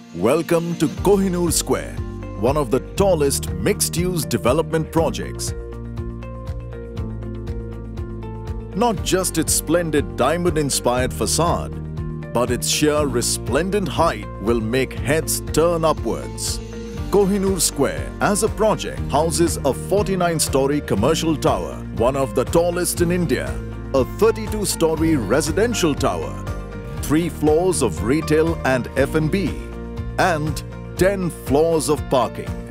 Welcome to Kohinoor Square, one of the tallest mixed-use development projects. Not just its splendid diamond-inspired facade, but its sheer resplendent height will make heads turn upwards. Kohinoor Square, as a project, houses a 49-story commercial tower, one of the tallest in India, a 32-story residential tower, 3 floors of retail and F&B, and 10 floors of parking.